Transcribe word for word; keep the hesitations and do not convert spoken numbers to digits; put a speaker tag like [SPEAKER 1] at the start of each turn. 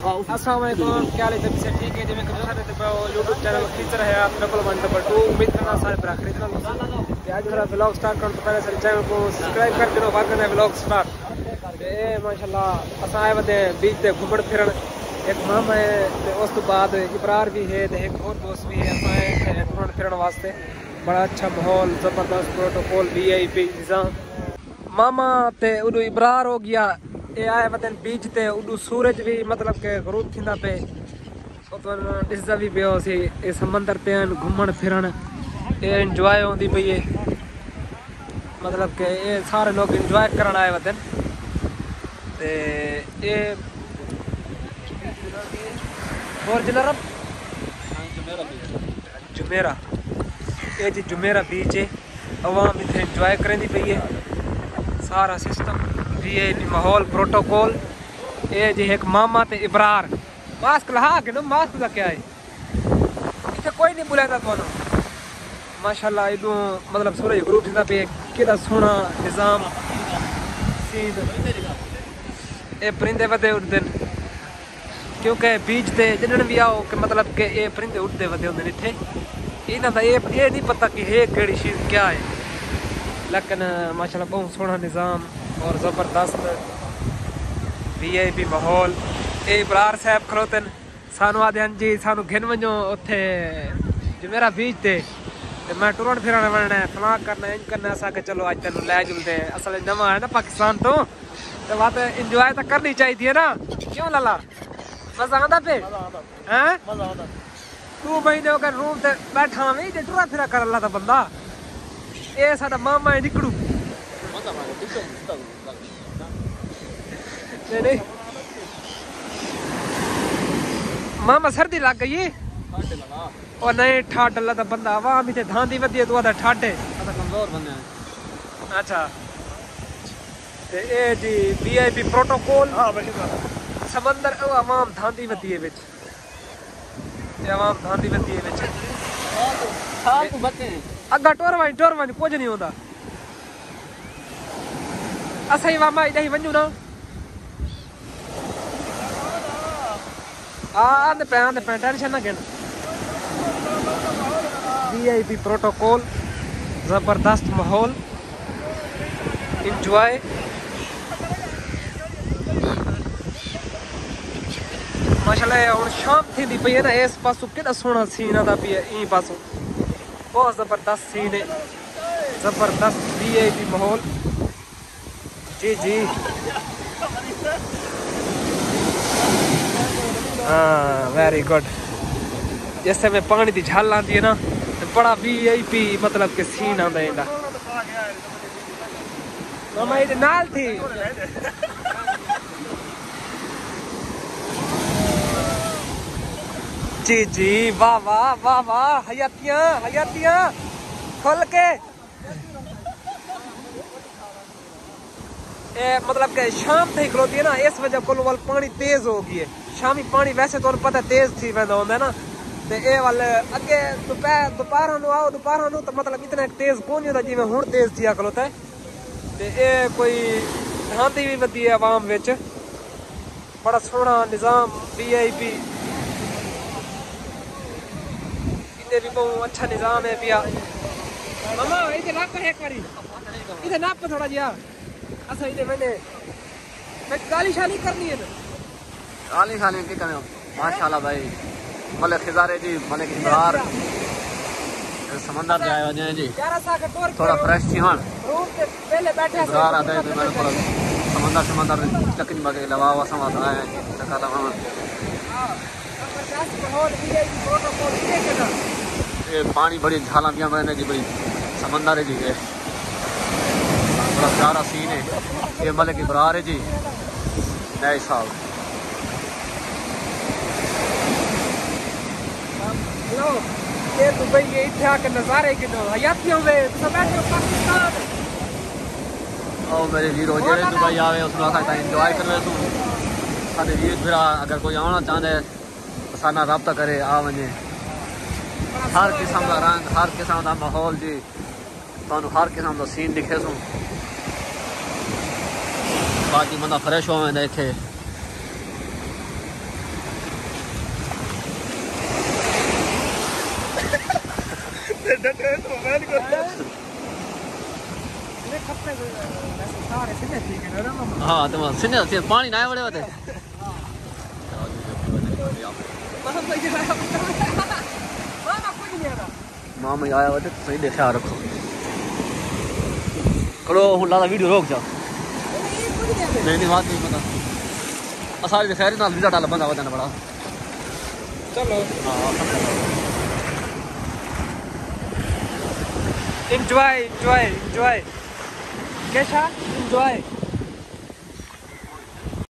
[SPEAKER 1] अस्सलाम वालेकुम, क्या हाल है? सब से ठीक है? जिवें कि सारे ते यूट्यूब चैनल खींच रहे हैं आप डबल वन डबल टू। उम्मीद करना सारे भरा खरीदना। आज मेरा व्लॉग स्टार्ट करने तो पहले सारे चैनल को सब्सक्राइब कर देना। बाद में व्लॉग स्टार्ट ए माशाल्लाह अस आए वते बीच ते घूमण फिरण। एक मामा है ते उस तो बाद इब्रार भी है ते एक और दोस्त भी है। अस आए घूमण फिरण वास्ते। बड़ा अच्छा माहौल, जबरदस्त प्रोटोकॉल, वी आई पी निज़ाम। मामा ते उदू इब्रार हो गया। ये आए वतन बीच ते उदू सूरज भी मतलब के गरूब थींदा पे दिसदा भी पियो सी। ये समंदर पे घूमण फिरण ये इंजॉय होंदी पई है। मतलब के ये सारे लोग इंजॉय करन आए वतन ते ये और जिला जुमेरा ये जी जुमेरा बीच है। अवाम इतने इंजॉय करेंदी पई है। सारा सिस्टम वी आई पी माहौल प्रोटोकॉल। ये जी एक मामा ते इब्रार मास्क लहा के ना मास्क का क्या है इतने कोई नहीं बुलाता तो माशाल्लाह। इदू मतलब सूरज ग्रुप जिदा पे किदा सोना निज़ाम सीन। ये परिंदे वधे उड़ते क्योंकि बीच ते जिन भी आओ कि मतलब के ये परिंदे उड़ते वधे होंगे इतने। इन्हों का ये ये नहीं पता कि ये केड़ी चीज़ क्या है, लेकिन माशाल्लाह बहुत सोना निज़ाम और ज़बरदस्त वी आई पी माहौल। ये इब्रार साहब खलोतन सानू आदे जी सानू घिन वजो उत्थे जुमेरा बीच ते मैं टुरन फिरन वरना है फलां करना इंज करना। असा के चलो आज तेन लै जुलते असल नवा है ना पाकिस्तान तो तो बात इंजॉय तो करनी चाहिए ना। क्यों लाला मजा आंदा पे हैं? तू महीने हो गए रूम ते बैठा में जे टुरा फिरा कर ला बंदा। ये साडा मामा है निकड़ू नहीं नहीं मामा सर्दी लग गई है और नहीं ठाड अल्लाह दा बंदा आवाम इतने धांदी वधी है। तू आदा ठाडे कमजोर बंदे अच्छा ते ए जी वी आई पी प्रोटोकॉल समंदर आवाम धांदी वधी है विच आवाम धांदी वधी है विच अग्गा टोर वंज टोर वंज कुछ नहीं होता। असाई मामा इधर वञू ना आंदे पे आंदे पे टेंशन ना गिन। वी आई पी प्रोटोकॉल जबरदस्त माहौल इंजॉय। माशाल्लाह हुण शाम थींदी पई है ना। इस पासों केड़ा सोहना सीन आता पई है। ई पासों बहुत जबरदस्त सीन है, जबरदस्त वी आई पी माहौल जी जी। हाँ वेरी गुड। जैसे में पानी की झल आती है ना तो बड़ा वी आई पी मतलब के सीन आता है इंडा। मामा ये नाल थी जी जी वाह वाह वाह वाह हयातियां हयातियां खुल के। ए, मतलब के शाम थे खलोती है ना इस वजह को वाल पानी तेज हो गई है। शामी पानी वैसे तो पता तेज थी वैदा होंदा ना ते ए वाल अगे दोपहर दोपहर नु आओ दोपहर नु तो मतलब इतना तेज कोनी होता जिवें हुण तेज थिया खलोता है। ते ए कोई धांधी भी वधी है आवाम विच। बड़ा सोहना निज़ाम वी आई पी इधर भी बहुत अच्छा निज़ाम है पिया। मामा इधर नाप है एक बारी इधर नाप थोड़ा जिया अच्छा इधर मैंने मैं गाली शाली करनी है ना
[SPEAKER 2] गाली शाली की करें माशाल्लाह भाई। मलिक खिजारे जी मलिक इब्रार समंदर जाए वजह जी थोड़ा फ्रेश थी हन
[SPEAKER 1] पहले बैठे
[SPEAKER 2] इब्रार आते हैं मेरे को समंदर समंदर चकिन बगे लवा हुआ समाज आए चका लगा ये पानी बड़ी झाला पिया मैंने जी बड़ी समंदर है जी ये बड़ा प्यारा सीन है। ये मलिक इब्रार है जी नए साल।
[SPEAKER 1] हेलो ये दुबई के इत्थे आके नजारे किनो हयातियों में तो बैठे पाकिस्तान
[SPEAKER 2] ओ मेरे वीरो जेड़े दुबई आवे उसनो आखा एंजॉय करवे तू साडे वीर भरा अगर कोई आना चाहंदे तो साना राब्ता करे आ वने। हर किस्म का रंग हर किस्म का माहौल जी तुहानू हर किस्म का सीन दिखे सू। बाकी बंदा फ्रेश हो वेंदा इत्थे हाँ तो सिने सिने पानी ना वड़े होते मामा आया होते सही देखा रखो करो हूँ लाला वीडियो रोक जा नहीं नहीं बात नहीं पता असारी खैर ना वीडियो डाला बंदा बताना पड़ा
[SPEAKER 1] चलो
[SPEAKER 2] हाँ
[SPEAKER 1] enjoy enjoy enjoy कैसा enjoy